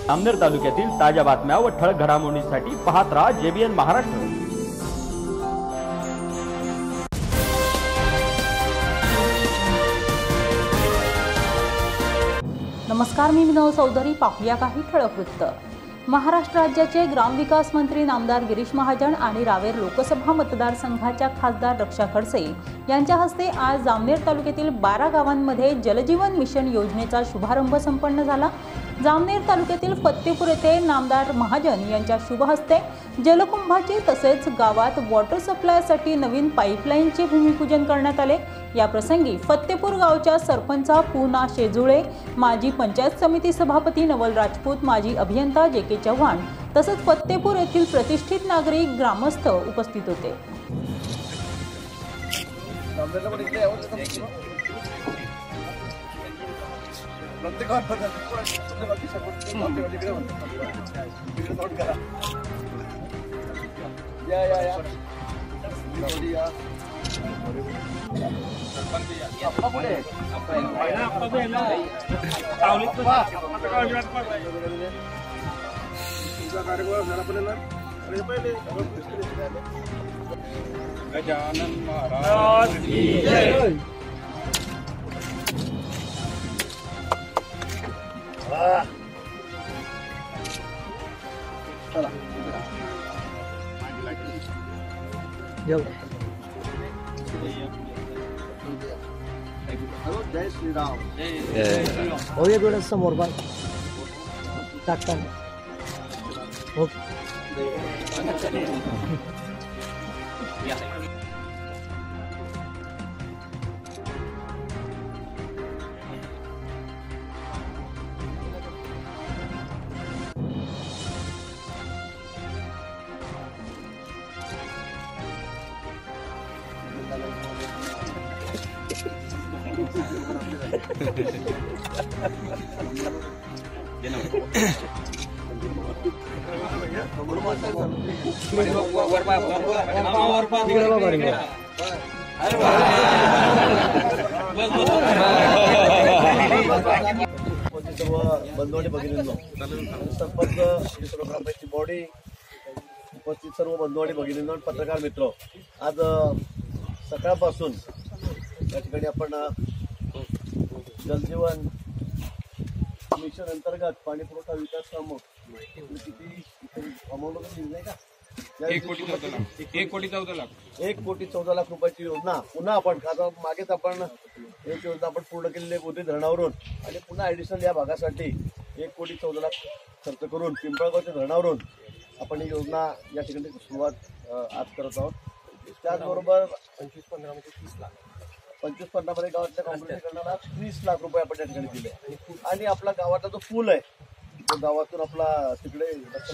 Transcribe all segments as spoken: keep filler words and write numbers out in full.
जामनेर तालुक्यातील ताज्या बातम्या व ठळक घडामोडींसाठी पाहत राहा जेबीएन महाराष्ट्र। नमस्कार, मी विनोद चौधरी। पाहूया काही ठळक वृत्त। महाराष्ट्र राज्याचे ग्रामविकास मंत्री नामदार गिरीश महाजन आणि रावेर लोकसभा मतदारसंघाच्या खासदार रक्षा खडसे यांच्या हस्ते आज जामनेर तालुक्यातील बारा गावांमध्ये जलजीवन मिशन योजनेचा शुभारंभ संपन्न झाला। जामनेर तालुक्यातील फत्तेपूर येथे नामदार महाजन यांच्या शुभ हस्ते जलकुंभाची तसेच गावात वॉटर सप्लायसाठी नवीन पाईपलाईनचे भूमिपूजन करण्यात आले। या प्रसंगी फत्तेपूर गावच्या सरपंच पूना शेजुळे, माजी पंचायत समिती सभापती नवल राजपूत, माजी अभियंता जे के चव्हाण तसेच फत्तेपूर येथील प्रतिष्ठित नागरिक ग्रामस्थ उपस्थित होते। गजानन महाराज की जय। चला जय श्री राम। हो ये थोड़ा समोर बात टाकता हो। बंधुवाडी भगिनींनो, सरपंच ग्रामपंचायतची बॉडी उपस्थित सर्व बंधुवाडी भगिनींनो, पत्रकार मित्र, आज सकाळपासून या ठिकाणी आपण जलजीवन मिशन अंतर्गत पाणी पुरवठा विकास कामं किती अमाऊंट दिली का? एक कोटी चौदा लाख एक कोटी चौदा लाख एक कोटी चौदा लाख रुपयाची योजना पुन्हा आपण आता मागेच आपण एक योजना आपण पूर्ण केलेली गोदी धरणावरून आणि पुन्हा ऍडिशनल या भागासाठी एक कोटी चौदा लाख खर्च करून पिंपळगावच्या धरणावरून आपण ही योजना या ठिकाणी सुरुवात आज करत आहोत। त्याचबरोबर पंचवीस पंधरा म्हणजे तीस लाख पंचवीस पंधरा मध्ये गावातल्या कॉम्प्युटरीकरणाला तीस लाख रुपये आपण त्या ठिकाणी दिले आणि आपला गावातला जो पूल आहे तो गावातून आपला तिकडे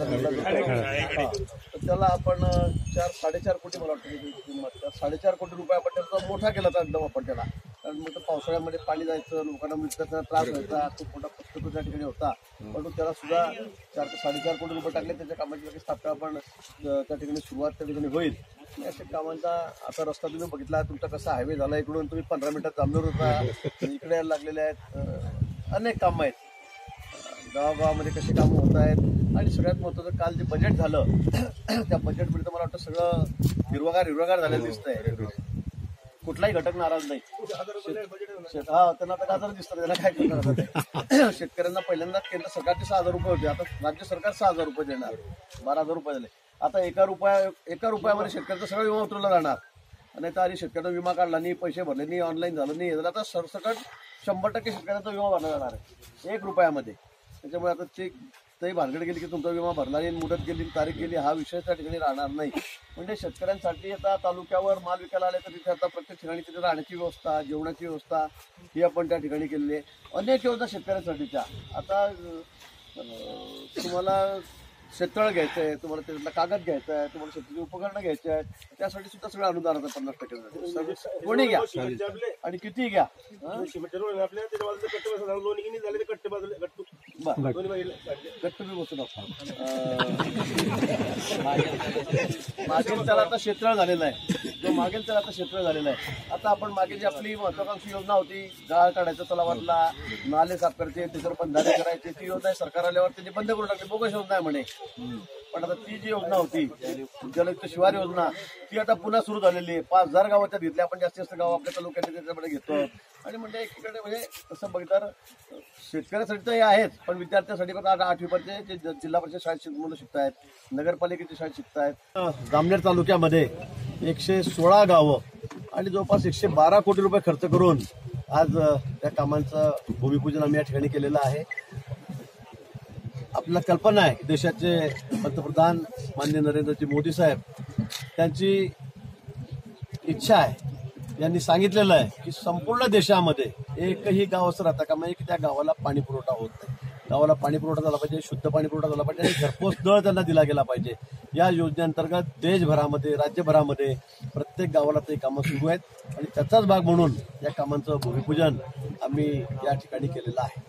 तर त्याला आपण चार साडेचार कोटी मला वाटतं साडेचार कोटी रुपये आपण त्याचा मोठा केला होता एकदम आपण त्याला, कारण मग पावसाळ्यामध्ये पाणी जायचं, लोकांना मिळताना त्रास व्हायचा, खूप मोठा पुस्तक त्या ठिकाणी होता, परंतु त्याला सुद्धा चार ते साडेचार कोटी रुपये टाकले। त्याच्या कामाची लगेच स्थापना आपण त्या ठिकाणी सुरुवात त्या ठिकाणी होईल। अशा कामांचा आता रस्ता तुम्ही बघितला, तुमचा कसा हायवे झाला, इकडून तुम्ही पंधरा मिनिटात जामनेर होता, इकडे यायला लागलेले आहेत, अनेक कामं आहेत, गावागावामध्ये कशी कामं होत आहेत आणि सगळ्यात महत्त्वाचं काल जे बजेट झालं त्या बजेटमध्ये तर मला वाटतं सगळं हिरवगार हिरवगार झालेलं दिसतंय, कुठलाही घटक नाराज नाही। हा त्यांना आता गाजर दिसतं, त्यांना काय करणार? शेतकऱ्यांना पहिल्यांदा केंद्र सरकारचे सहा हजार रुपये होते, आता राज्य सरकार सहा हजार रुपये देणार, बारा हजार रुपये झाले। आता एका रुपया एका रुपयामध्ये शेतकऱ्याचा सगळा विमा उतरवला जाणार आणि तर आधी शेतकऱ्यांना विमा काढला नाही, पैसे भरले नाही, ऑनलाईन झालं नाही, आता सरसकट शंभर टक्के शेतकऱ्यांचा विमा भरला जाणार आहे एक रुपयामध्ये। त्याच्यामुळे आता ते तरी भानगड गेली की तुमचा विमा भरला नाही, मुदत गेली, तारीख गेली, हा विषय त्या ठिकाणी राहणार नाही। म्हणजे शेतकऱ्यांसाठी आता तालुक्यावर माल विकायला आले तर तिथे आता प्रत्येक ठिकाणी तिथे राहण्याची व्यवस्था, जेवणाची व्यवस्था ही आपण त्या ठिकाणी केलेली आहे। अनेक योजना शेतकऱ्यांसाठीच्या आता तुम्हाला शेततळ घ्यायचं आहे, तुम्हाला त्याच्यातला कागद घ्यायचा आहे, तुम्हाला शेतीची उपकरणं घ्यायची आहेत, त्यासाठी सुद्धा सगळं अनुदान आता पन्नास टक्के कोणी घ्या आणि किती घ्या। गट्टू बी बसून मागेल त्याला आता क्षेत्र झालेला आहे, जो मागेल त्याला आता क्षेत्र झालेला आहे. आता आपण मागे जी आपली महत्वाकांक्षी योजना होती, गाळ काढायचा तलावातला, नाले साफ करायचे, त्याच्यावर बंधारे करायचे, ती योजना सरकार आल्यावर त्यांनी बंद करून टाकली, बोगस योजना आहे म्हणे. पण आता ती जी योजना होती जलयुक्त शिवार योजना, ती आता पुन्हा सुरू झालेली आहे. पाच हजार गावाच्या घेतल्या आपण, जास्तीत जास्त गाव आपल्या तालुक्यात त्याच्यामध्ये घेतो. आणि म्हणजे एकीकडे म्हणजे तसं बघितलं शेतकऱ्यासाठी तर हे आहेच, पण विद्यार्थ्यांसाठी पण आता आठवीपर्यंत जे जिल्हा परिषद शाळेत मुलं शिकतायत, नगरपालिकेच्या शाळेत शिकतायत. जामनेर तालुक्यामध्ये एकशे सोळा गावं आणि जवळपास एकशे बारा कोटी रुपये खर्च करून आज त्या कामांचं भूमिपूजन आम्ही या ठिकाणी केलेलं आहे. आपल्याला कल्पना आहे देशाचे पंतप्रधान माननीय नरेंद्रजी मोदी साहेब, त्यांची इच्छा आहे, यांनी सांगितलेलं आहे की संपूर्ण देशामध्ये एकही गाव असं राहतं का म्हणजे की त्या गावाला पाणी पुरवठा होत नाही. गावाला पाणी पुरवठा झाला पाहिजे, शुद्ध पाणी पुरवठा झाला पाहिजे आणि घरपोच नळ त्यांना दिला गेला पाहिजे. या योजनेअंतर्गत देशभरामध्ये, राज्यभरामध्ये प्रत्येक गावाला ते कामं सुरू आहेत आणि त्याचाच भाग म्हणून या कामांचं भूमिपूजन आम्ही या ठिकाणी केलेलं आहे.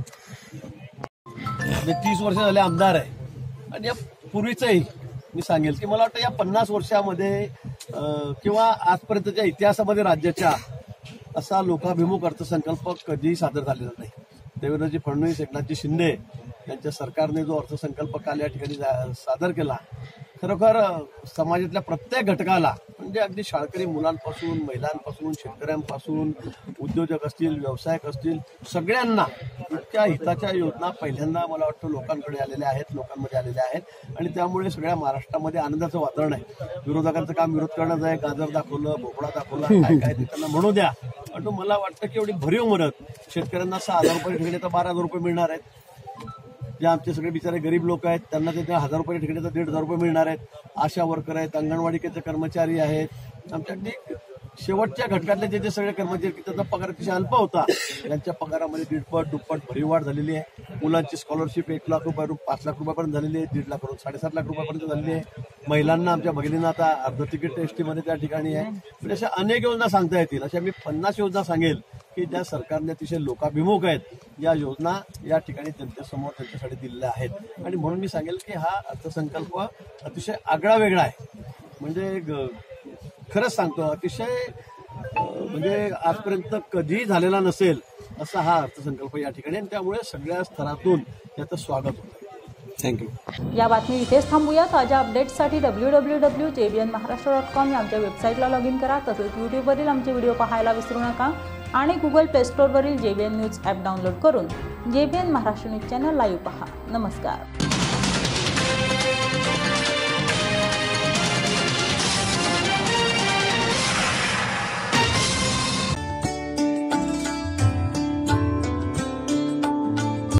म्हणजे तीस वर्ष झाले आमदार आहे आणि या पूर्वीचंही मी सांगेल की मला वाटतं या पन्नास वर्षामध्ये किंवा आजपर्यंतच्या इतिहासामध्ये राज्याच्या असा लोकाभिमुख अर्थसंकल्प कधीही सादर झालेला नाही. देवेंद्रजी फडणवीस, एकनाथजी शिंदे यांच्या सरकारने जो अर्थसंकल्प काल या ठिकाणी सादर केला, खरोखर समाजातल्या प्रत्येक घटकाला म्हणजे अगदी शाळकरी मुलांपासून, महिलांपासून, शेतकऱ्यांपासून, उद्योजक असतील, व्यावसायिक असतील, सगळ्यांना इतक्या हिताच्या योजना पहिल्यांदा मला वाटतं लोकांकडे आलेल्या आहेत, लोकांमध्ये आलेल्या आहेत आणि त्यामुळे सगळ्या महाराष्ट्रामध्ये आनंदाचं वातावरण आहे. विरोधकांचं काम विरोध करणं आहे, गाजर दाखवलं, भोपळा दाखवला, काय काय ते त्यांना म्हणू द्या. पण मला वाटतं की एवढी भरीव मदत शेतकऱ्यांना सहा हजार रुपये ठिकाणी तर बारा हजार रुपये मिळणार आहेत. जे आमचे सगळे बिचारे गरीब लोक आहेत त्यांना ते हजार रुपये ठिकाणी तर दीड हजार रुपये मिळणार आहेत. आशा वर्कर आहेत, अंगणवाडीचे कर्मचारी आहेत, आमच्या अगदी शेवटच्या घटकातले जे जे सगळे कर्मचारी त्याचा पगार अतिशय अल्प होता, त्यांच्या पगारामध्ये दीडपट दुप्पट भरीव वाढ झालेली आहे. मुलांची स्कॉलरशिप एक लाख रुपयावरून पाच लाख रुपयापर्यंत झालेली आहे, दीड लाख साडेसात लाख रुपयापर्यंत झालेली आहे. महिलांना, आमच्या भगिनींना आता अर्ध तिकीट एसटीमध्ये त्या ठिकाणी आहे. म्हणजे अशा अनेक योजना सांगता येतील. अशा मी पन्नास योजना सांगेल की ज्या सरकारने अतिशय लोकाभिमुख आहेत. या योजना या ठिकाणी जनतेसमोर त्यांच्यासाठी दिलेल्या आहेत आणि म्हणून मी सांगेल की हा अर्थसंकल्प अतिशय आगळा वेगळा आहे. म्हणजे खरंच सांगतो अतिशय म्हणजे आजपर्यंत कधीही झालेला नसेल असा हा अर्थसंकल्प या ठिकाणी आणि त्यामुळे सगळ्या स्तरातून याचं स्वागत होतं. थँक्यू. या बातमी इथेच थांबूया. ताज्या अपडेट्ससाठी W W W J B N Maharashtra dot com या आमच्या वेबसाईटला लॉग इन करा. तसेच यूट्यूबवरील आमचे व्हिडिओ पाहायला विसरू नका आणि गुगल प्ले स्टोअरवरील J B N news app download करून J B N Maharashtra news channel live पहा. नमस्कार.